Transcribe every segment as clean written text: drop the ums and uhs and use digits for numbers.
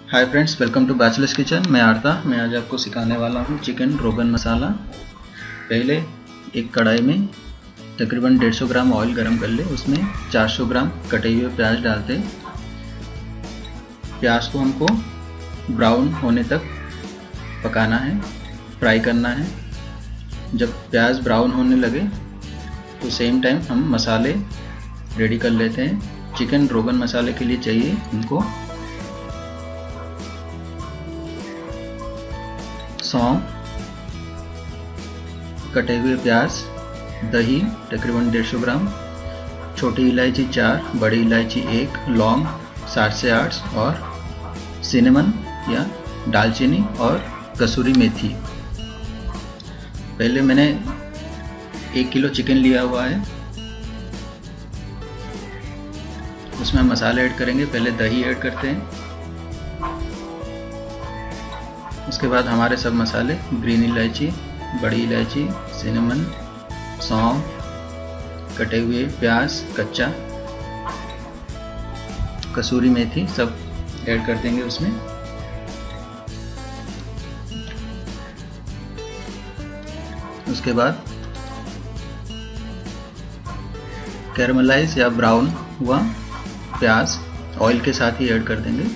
Hi friends, welcome to bachelors kitchen. मैं आरता। मैं आज आपको सिखाने वाला हूँ चिकन रोगन मसाला। पहले एक कढ़ाई में तकरीबन 150 ग्राम ऑयल गरम कर ले। उसमें 400 ग्राम कटे हुए प्याज डालते। प्याज को हमको ब्राउन होने तक पकाना है, फ्राई करना है। जब प्याज ब्राउन होने लगे तो सेम टाइम हम मसाले रेडी कर लेते हैं। चिकन रोगन मसाले के लिए चाहिए हमको सौंफ, कटे हुए प्याज, दही तकरीबन 150 ग्राम, छोटी इलायची 4, बड़ी इलायची 1, लौंग 7 से 8 और सिनेमन या दालचीनी और कसूरी मेथी। पहले मैंने 1 किलो चिकन लिया हुआ है, उसमें हम मसाले ऐड करेंगे। पहले दही ऐड करते हैं, उसके बाद हमारे सब मसाले ग्रीन इलायची, बड़ी इलायची, सिनेमन, सौंफ, कटे हुए प्याज कच्चा, कसूरी मेथी सब ऐड कर देंगे उसमें। उसके बाद कैरमलाइज या ब्राउन हुआ प्याज ऑयल के साथ ही ऐड कर देंगे।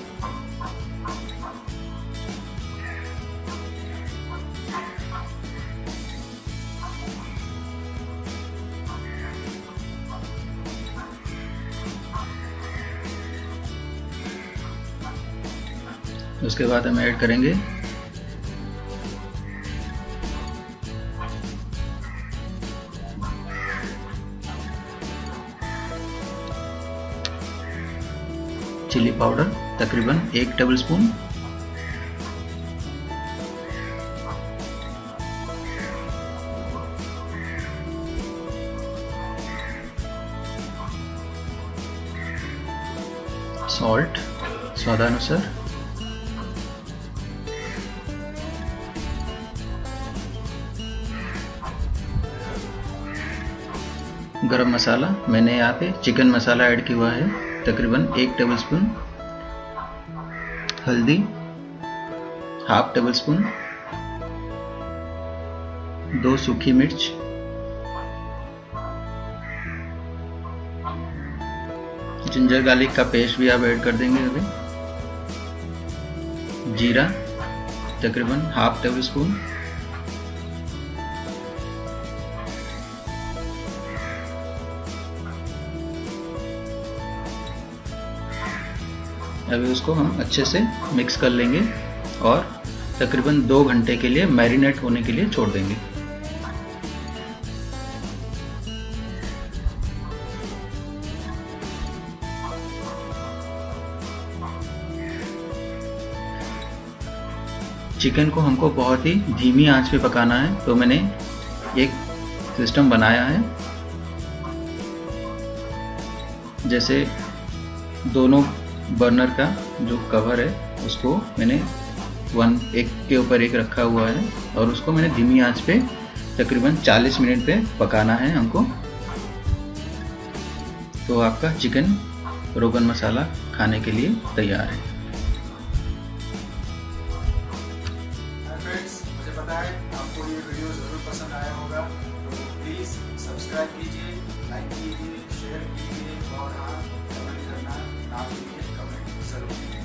उसके बाद हम ऐड करेंगे चिली पाउडर तकरीबन 1 टेबलस्पून, सॉल्ट स्वादानुसार, गरम मसाला मैंने यहाँ पे चिकन मसाला ऐड किया हुआ है तकरीबन 1 टेबलस्पून, हल्दी हाफ टेबलस्पून, 2 सूखी मिर्च, जिंजर गार्लिक का पेस्ट भी आप ऐड कर देंगे अभी, जीरा तकरीबन हाफ टेबलस्पून, अभी उसको हम अच्छे से मिक्स कर लेंगे और तकरीबन 2 घंटे के लिए मैरिनेट होने के लिए छोड़ देंगे। चिकन को हमको बहुत ही धीमी आंच पे पकाना है, तो मैंने एक सिस्टम बनाया है। जैसे दोनों बर्नर का जो कवर है उसको मैंने एक के ऊपर एक रखा हुआ है और उसको मैंने धीमी आंच पे तकरीबन 40 मिनट पे पकाना है हमको। तो आपका चिकन रोगन मसाला खाने के लिए तैयार है। फ्रेंड्स, मुझे पता है आपको ये वीडियो ज़रूर पसंद आया होगा, तो प्लीज़ सब्सक्राइब कीजिए, लाइक कीजिए, शेयर कीजिए और हाँ, कमेंट करना ना भूलिए। कमेंट जरूर